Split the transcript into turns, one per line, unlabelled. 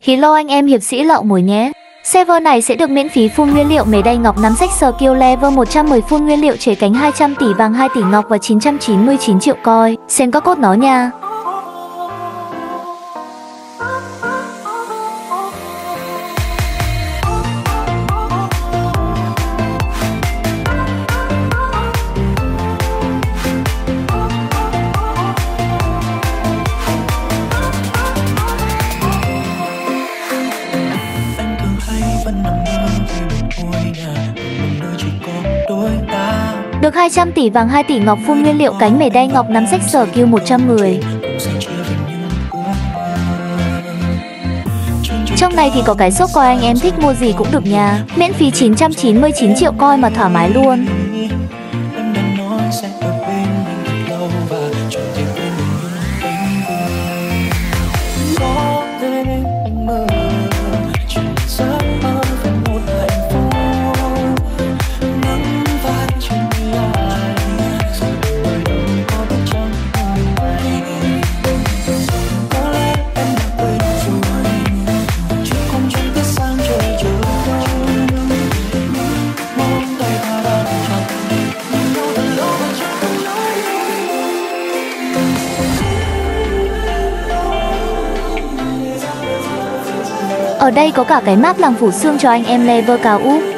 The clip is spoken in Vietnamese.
Hello anh em hiệp sĩ lậu mồi nhé. Server này sẽ được miễn phí full nguyên liệu mề đay ngọc nắm sách skill level 110 full nguyên liệu chế cánh 200 tỷ vàng 2 tỷ ngọc và 999 triệu coin. Xem các cốt nó nha. Được 200 tỷ vàng 2 tỷ ngọc full nguyên liệu cánh mề đay ngọc nắm sách skill 110. Trong này thì có cái shop coin, anh em thích mua gì cũng được nha. Miễn phí 999 triệu coin mà thoải mái luôn. Ở đây có cả cái map làng Phủ Sương cho anh em level cao úp.